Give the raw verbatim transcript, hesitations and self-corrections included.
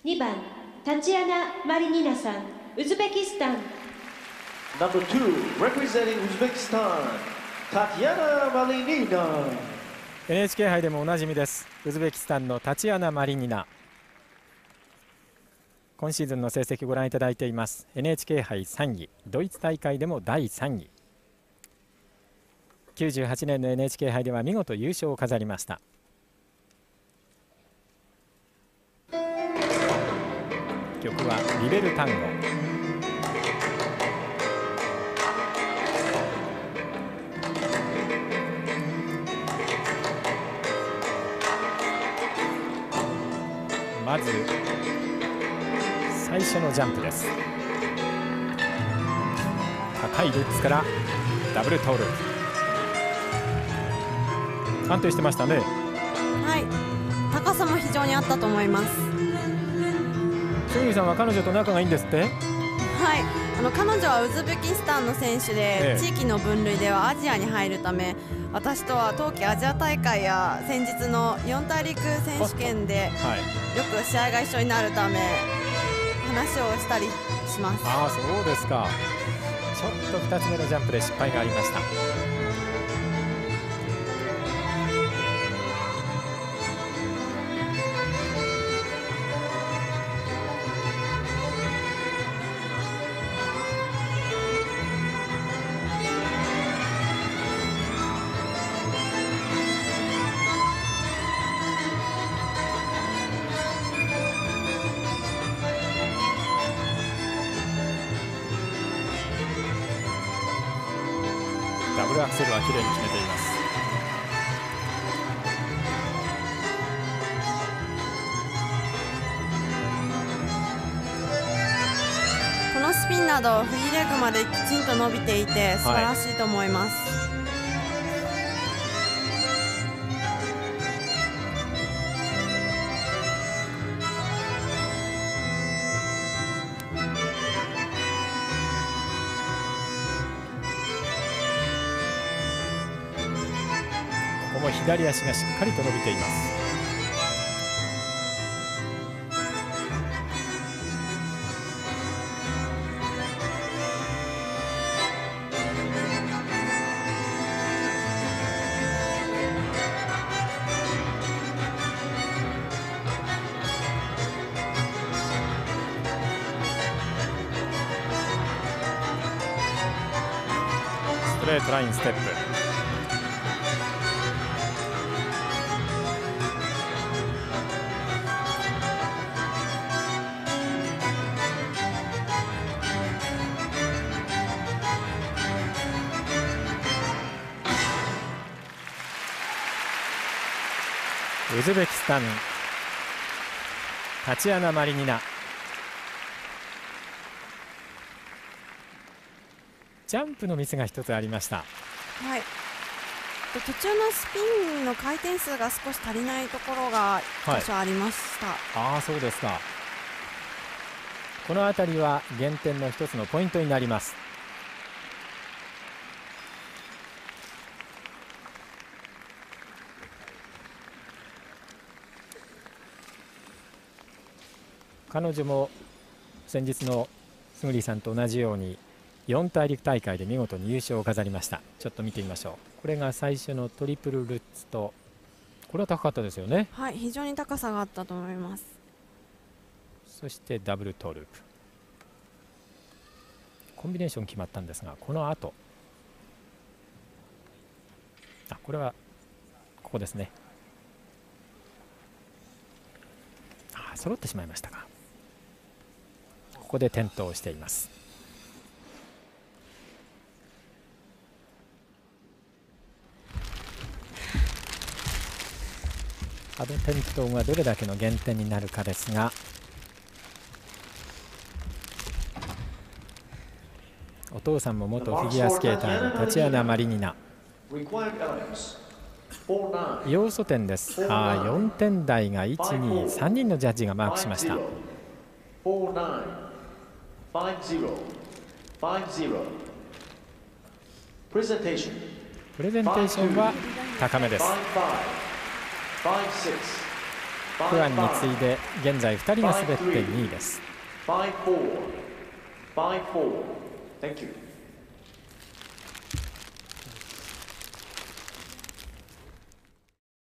にばんタチアナ・マリニナさん、ウズベキスタン。 ナンバーツー representing ウズベキスタン、タチアナ・マリニナ。 エヌエイチケー 杯でもおなじみです。ウズベキスタンのタチアナ・マリニナ。今シーズンの成績をご覧いただいています。 エヌエイチケー 杯さんい、ドイツ大会でもだいさんい、きゅうじゅうはちねんの エヌエイチケー 杯では見事優勝を飾りました。曲はリベルタンゴ。まず最初のジャンプです。高いルッツからダブルトーループ。安定してましたね。 はい、高さも非常にあったと思います。 スミさんは彼女と仲がいいんですって。 はい、あの彼女はウズベキスタンの選手で、ええ、地域の分類ではアジアに入るため、私とは冬季アジア大会や先日の四大陸選手権でよく試合が一緒になるため話をしたりします。 ああ、そうですか。ちょっとふたつめのジャンプで失敗がありました。ダブルアクセルはきれいに決めています。 このスピンなどフリーレッグまできちんと伸びていて素晴らしいと思います。はい、 左足がしっかりと伸びています。ストレートラインステップ。ウズベキスタン、タチアナ・マリニナ。ジャンプのミスが一つありました。 はい、途中のスピンの回転数が少し足りないところが多少ありました。はい、 ああ、そうですか。このあたりは減点の一つのポイントになります。彼女も先日のスグリさんと同じように四大陸大会で見事に優勝を飾りました。ちょっと見てみましょう。これが最初のトリプルルッツと、これは高かったですよね。 はい、非常に高さがあったと思います。 そしてダブルトーループ。コンビネーション決まったんですが、この後、あ、これはここですね。あ、揃ってしまいましたか。ここで転倒しています。あの転倒がどれだけの減点になるかですが、お父さんも元フィギュアスケーターのタチアナ・マリニナ。要素点です。あ、よんてん台がいち、に、さんにんのジャッジがマークしました。プレゼンテーションは高めです。 クアンに次いで現在ふたりが滑ってにいです。 ファイブフォー、ファイブフォー。Thank you.